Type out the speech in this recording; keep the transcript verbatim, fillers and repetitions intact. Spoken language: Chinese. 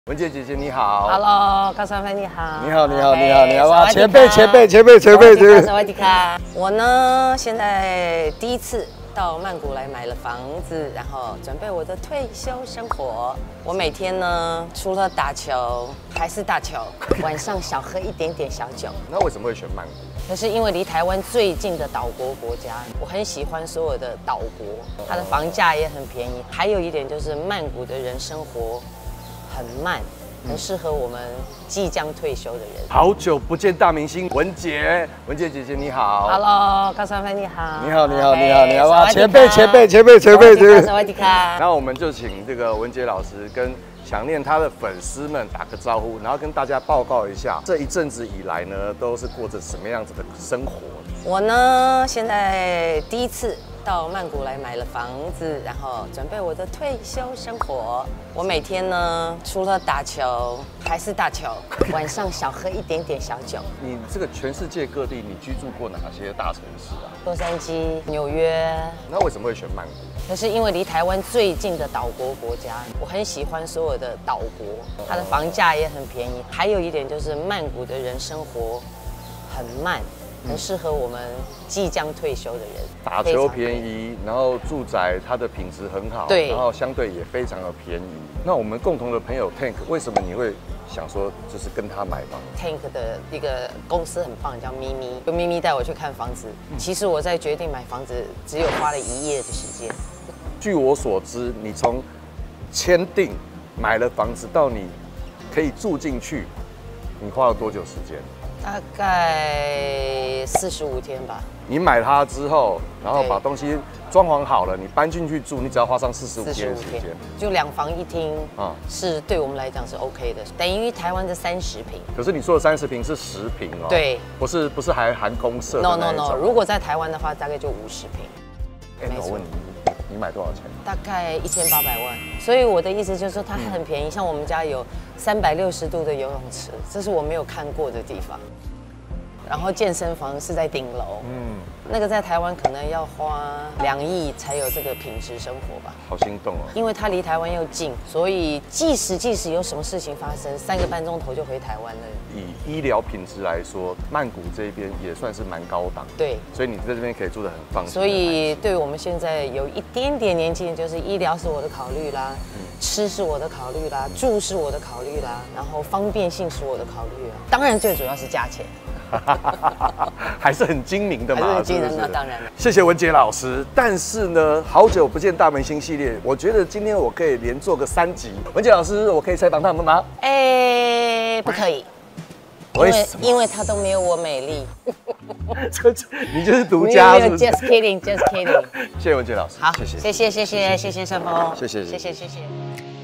文杰姐姐你好 ，Hello， 高川飞你好， 你好你好 okay, 你好你好哇，前辈辈前辈前辈前辈前辈， 萨瓦迪卡。我呢，现在第一次到曼谷来买了房子，然后准备我的退休生活。我每天呢，除了打球还是打球，晚上少喝一点点小酒。 那为什么会选曼谷？ 可是因为离台湾最近的岛国国家，我很喜欢所有的岛国，它的房价也很便宜。还有一点就是曼谷的人生活很慢，很适合我们即将退休的人。 好久不见大明星文杰，文杰姐姐你好 ，Hello， 高川飞你好， 你好你好 okay, 你好你好哇，前前辈前辈前辈前辈前辈， 萨瓦迪卡。 然后我们就请这个文杰老师跟想念他的粉丝们打个招呼，然后跟大家报告一下这一阵子以来呢，都是过着什么样子的生活。 我呢，现在第一次到曼谷来买了房子，然后准备我的退休生活。我每天呢，除了打球还是打球，晚上少喝一点点小酒。 你这个全世界各地，你居住过哪些大城市啊？ 洛杉矶、纽约。 那为什么会选曼谷？ 可是因为离台湾最近的岛国国家，我很喜欢所有的岛国，它的房价也很便宜。还有一点就是曼谷的人生活很慢，很适合我们即将退休的人。 打球便宜，然后住宅它的品质很好， 对， 然后相对也非常的便宜。那我们共同的朋友 Tank， 为什么你会想说就是跟他买房 ？Tank 的一个公司很棒，叫咪咪，就咪咪带我去看房子。嗯、其实我在决定买房子，只有花了一夜的时间。 据我所知，你从签订买了房子到你可以住进去，你花了多久时间？ 大概四十五天吧。 你买它之后，然后把东西装潢好了，你搬进去住，你只要花上四十五天的时间， 就两房一厅啊，是对我们来讲是 OK 的，等于台湾的三十平。 可是你说的三十平是十平哦， 对， 不是不是还含公设的那一种。 No No No， 如果在台湾的话，大概就五十平。 哎，那我问你，你买多少钱？ 大概一千八百万。所以我的意思就是说，它很便宜。嗯、像我们家有三百六十度的游泳池，这是我没有看过的地方。然后健身房是在顶楼，嗯，那个在台湾可能要花两亿才有这个品质生活吧。 好心动哦！ 因为它离台湾又近，所以即使即使有什么事情发生，三个半钟头就回台湾了。 以医疗品质来说，曼谷这边也算是蛮高档， 对， 所以你在这边可以住得很放心。 所以对我们现在有一点点年纪，就是医疗是我的考虑啦，嗯、吃是我的考虑啦，住是我的考虑啦，然后方便性是我的考虑啦，当然最主要是价钱。 还是很精明的嘛， 还是很精明的，当然了。 谢谢文杰老师。但是呢，好久不见大明星系列，我觉得今天我可以连做个三集。文杰老师，我可以采访他们吗？ 哎，不可以，因为因为他都没有我美丽。 你就是独家，是不是 ？Just kidding, just kidding。 谢谢文杰老师， 好， 谢谢， 谢谢，谢谢，谢谢盛峰， 谢谢， 谢谢，谢谢。